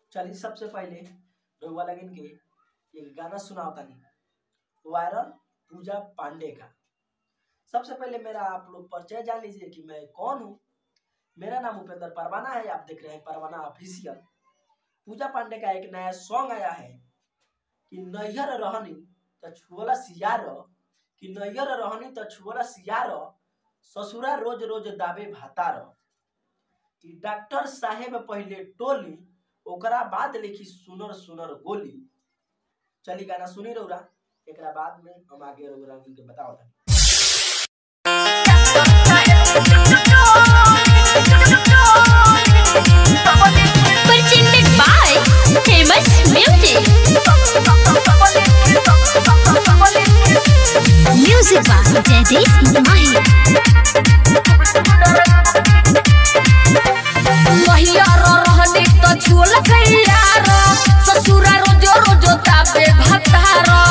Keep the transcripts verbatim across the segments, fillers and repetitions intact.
चलिए सबसे पहले रउआ लगन के एक गाना सुनाओ तानी वायरल पूजा पांडे का। सबसे पहले मेरा आप लोग परिचय जान लीजिए कि मैं कौन हूँ। मेरा नाम उपेंद्र परवाना है, आप देख रहे हैं परवाना ऑफिशियल। पूजा पांडे का एक नया सॉन्ग आया है कि नैहर रहनी तो छुअला सियार, कि नैहर रहनी तो छुअला सियार, ससुरा रोज रोज दाबे भातार। कि डॉक्टर साहेब पहले टोली, ओकरा बाद लिखी सुनर सुनर गोली। चली गाना सुनी रउरा, एक बाद में हम आगे रउरा के बताओ था। Presented by Famous Music. Music by Jaideep Mahi. महियारो रहने तो झोल खैयारो, ससुरा रोजो रोजो ताबे भतारो।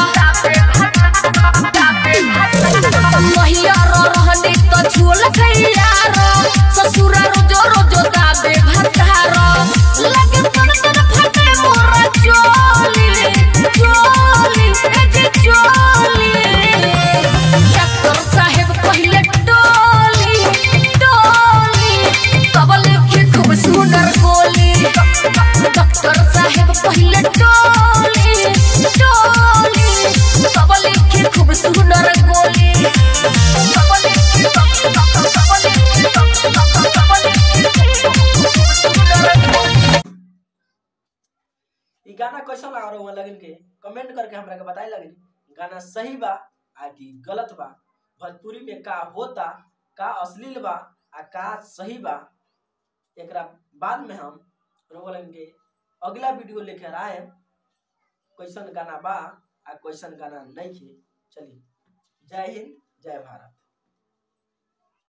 महियारो रहने तो झोल खैयारो, ससुरा रोजो रोजो ताबे भतारो। लगे तन तन फटे मोरा चोली चोली एजे चोली। डॉक्टर साहेब पहले टोली टोली, तब लिखी खूब सुंदर गोली। डॉक्टर साहेब पहले टोली टोली, तब लिखी खूब सुंदर गोली। ई गाना कैसा लगा रहा लगन के कमेंट करके हमरा के बताए लगन। गाना सही बा आ कि गलत बा, भोजपुरी में का होता, का अश्लील बा आ का सही बा। एकरा बाद में हम रउआ लगन के अगला वीडियो लेकर आए कैसन गाना बा आ कैसन गाना नहीं खे। चलिए, जय हिंद जय भारत।